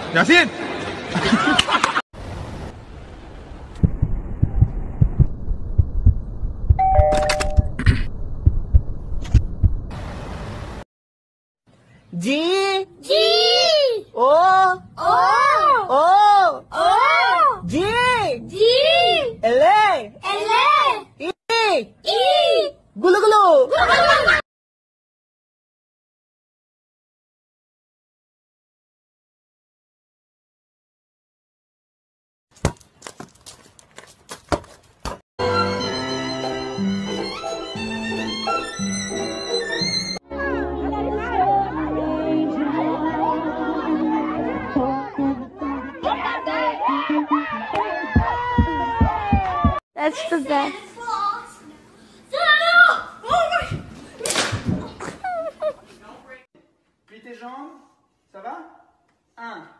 Yacine. G. G. O. O. O. O. G. G. L. L. E. E. Gulu gulu. That's the best. Plie tes jambes, ça va? 1.